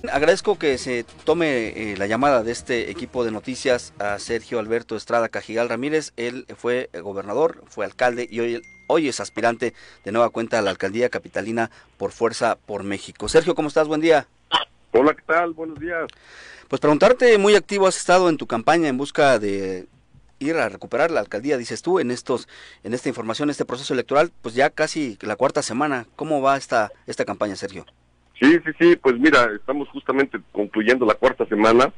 Agradezco que se tome la llamada de este equipo de noticias a Sergio Alberto Estrada Cajigal Ramírez. Él fue gobernador, fue alcalde y hoy es aspirante de nueva cuenta a la alcaldía capitalina por Fuerza por México. Sergio, ¿cómo estás? Buen día. Hola, ¿qué tal? Buenos días. Pues preguntarte, muy activo has estado en tu campaña en busca de ir a recuperar la alcaldía, dices tú, en esta información, este proceso electoral, pues ya casi la cuarta semana. ¿Cómo va esta campaña, Sergio? Sí, pues mira, estamos justamente concluyendo la cuarta semana,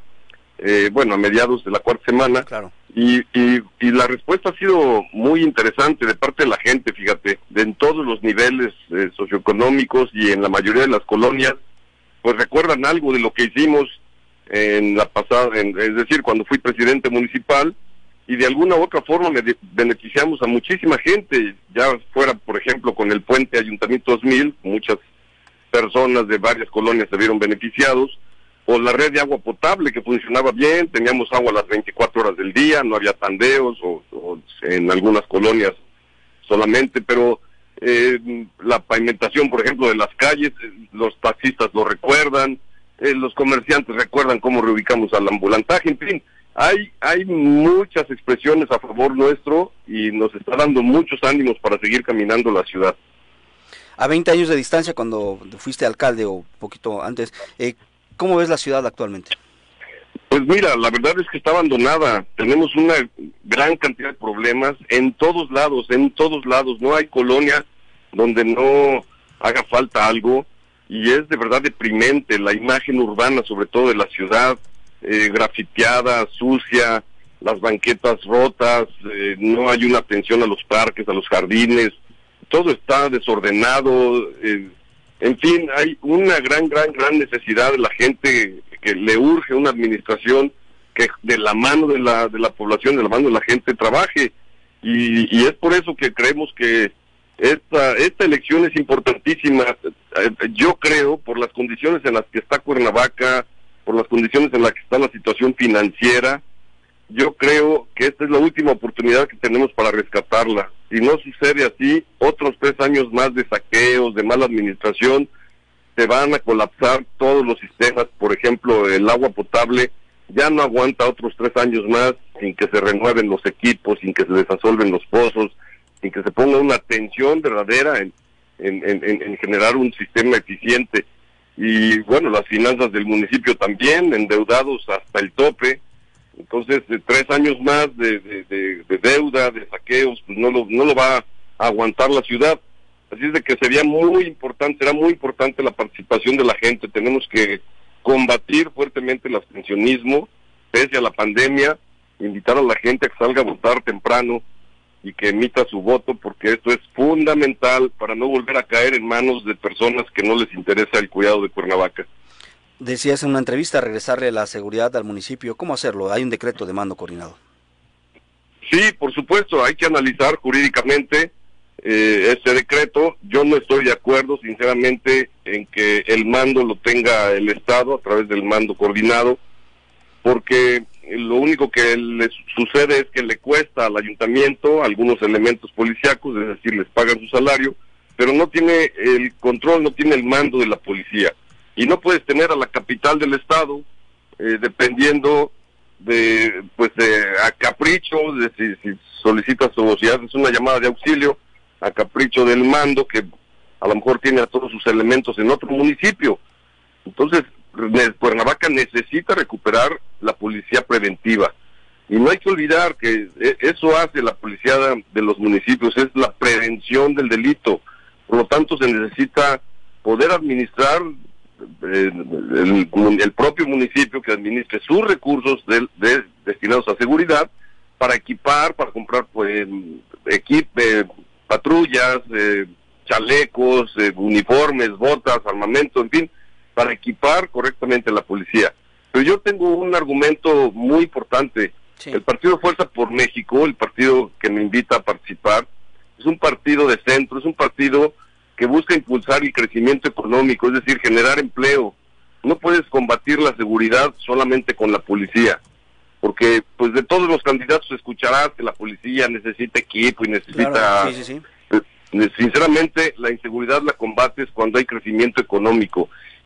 a mediados de la cuarta semana, claro. y la respuesta ha sido muy interesante de parte de la gente, fíjate, en todos los niveles socioeconómicos y en la mayoría de las colonias, pues recuerdan algo de lo que hicimos en la pasada, es decir, cuando fui presidente municipal, y de alguna u otra forma beneficiamos a muchísima gente, ya fuera, por ejemplo, con el puente Ayuntamiento 2000, muchas personas de varias colonias se vieron beneficiados, o la red de agua potable que funcionaba bien, teníamos agua a las 24 horas del día, no había tandeos, o en algunas colonias solamente, pero la pavimentación, por ejemplo, de las calles, los taxistas lo recuerdan, los comerciantes recuerdan cómo reubicamos al ambulantaje, en fin, hay muchas expresiones a favor nuestro y nos está dando muchos ánimos para seguir caminando la ciudad. A 20 años de distancia, cuando fuiste alcalde o poquito antes, ¿cómo ves la ciudad actualmente? Pues mira, la verdad es que está abandonada. Tenemos una gran cantidad de problemas en todos lados. No hay colonia donde no haga falta algo, y es de verdad deprimente la imagen urbana, sobre todo de la ciudad, grafiteada, sucia, las banquetas rotas, no hay una atención a los parques, a los jardines, todo está desordenado, en fin, hay una gran necesidad de la gente, que le urge una administración que de la mano de la población, de la mano de la gente trabaje, y es por eso que creemos que esta elección es importantísima. Yo creo, por las condiciones en las que está Cuernavaca, por las condiciones en las que está la situación financiera, yo creo que esta es la última oportunidad que tenemos para rescatarla. Si no sucede así, otros 3 años más de saqueos, de mala administración, se van a colapsar todos los sistemas. Por ejemplo, el agua potable ya no aguanta otros 3 años más sin que se renueven los equipos, sin que se desasolven los pozos, sin que se ponga una atención verdadera en generar un sistema eficiente. Y bueno, las finanzas del municipio también, endeudados hasta el tope. Entonces, 3 años más de deuda, de saqueos, pues no lo va a aguantar la ciudad. Así es de que será muy importante la participación de la gente. Tenemos que combatir fuertemente el abstencionismo, pese a la pandemia, invitar a la gente a que salga a votar temprano y que emita su voto, porque esto es fundamental para no volver a caer en manos de personas que no les interesa el cuidado de Cuernavaca. Decías en una entrevista regresarle la seguridad al municipio. ¿Cómo hacerlo? Hay un decreto de mando coordinado. Sí, por supuesto, hay que analizar jurídicamente este decreto. Yo no estoy de acuerdo, sinceramente, en que el mando lo tenga el Estado a través del mando coordinado, porque lo único que le sucede es que le cuesta al ayuntamiento algunos elementos policíacos, es decir, les pagan su salario, pero no tiene el control, no tiene el mando de la policía. Y no puedes tener a la capital del estado dependiendo a capricho, de si solicitas o si haces una llamada de auxilio, a capricho del mando, que a lo mejor tiene a todos sus elementos en otro municipio. Entonces, Cuernavaca necesita recuperar la policía preventiva. Y no hay que olvidar que eso hace la policía de los municipios, es la prevención del delito. Por lo tanto, se necesita poder administrar el propio municipio, que administre sus recursos destinados a seguridad, para equipar, para comprar patrullas, chalecos, uniformes, botas, armamento, en fin, para equipar correctamente la policía. Pero yo tengo un argumento muy importante. Sí. El Partido Fuerza por México, el partido que me invita a participar, es un partido de centro, es un partido que busca impulsar el crecimiento económico, es decir, generar empleo. No puedes combatir la seguridad solamente con la policía, porque pues de todos los candidatos escucharás que la policía necesita equipo y necesita... Claro, sí. Sinceramente, la inseguridad la combates cuando hay crecimiento económico.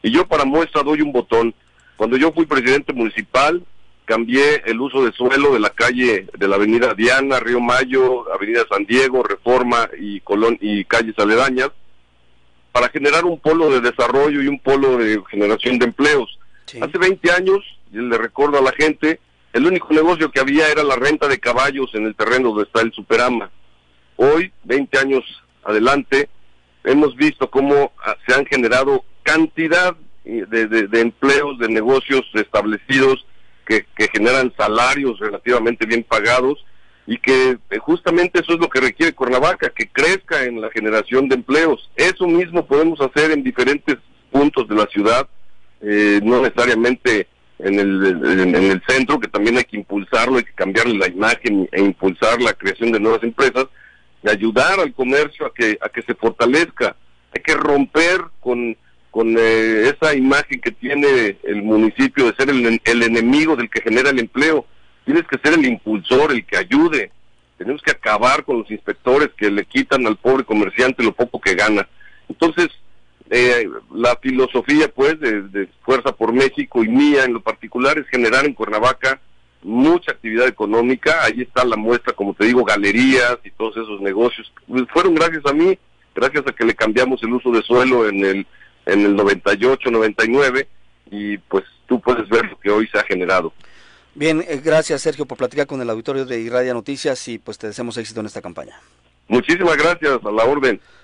Y yo para muestra doy un botón. Cuando yo fui presidente municipal, cambié el uso de suelo de la calle, de la avenida Diana, Río Mayo, avenida San Diego, Reforma y Colón y calles aledañas, para generar un polo de desarrollo y un polo de generación de empleos. Sí. Hace 20 años, le recuerdo a la gente, el único negocio que había era la renta de caballos en el terreno donde está el Superama. Hoy, 20 años adelante, hemos visto cómo se han generado cantidad de empleos, de negocios establecidos que generan salarios relativamente bien pagados, y que justamente eso es lo que requiere Cuernavaca, que crezca en la generación de empleos. Eso mismo podemos hacer en diferentes puntos de la ciudad, no necesariamente en el centro, que también hay que impulsarlo, hay que cambiarle la imagen e impulsar la creación de nuevas empresas, y ayudar al comercio a que se fortalezca. Hay que romper con esa imagen que tiene el municipio de ser el enemigo del que genera el empleo. Tienes que ser el impulsor, el que ayude. Tenemos que acabar con los inspectores que le quitan al pobre comerciante lo poco que gana. Entonces, la filosofía pues de Fuerza por México y mía en lo particular es generar en Cuernavaca mucha actividad económica. Ahí está la muestra, como te digo, galerías y todos esos negocios. Pues fueron gracias a mí, gracias a que le cambiamos el uso de suelo en el 98, 99, y pues tú puedes ver lo que hoy se ha generado. Bien, gracias Sergio por platicar con el auditorio de Irradia Noticias, y pues te deseamos éxito en esta campaña. Muchísimas gracias, a la orden.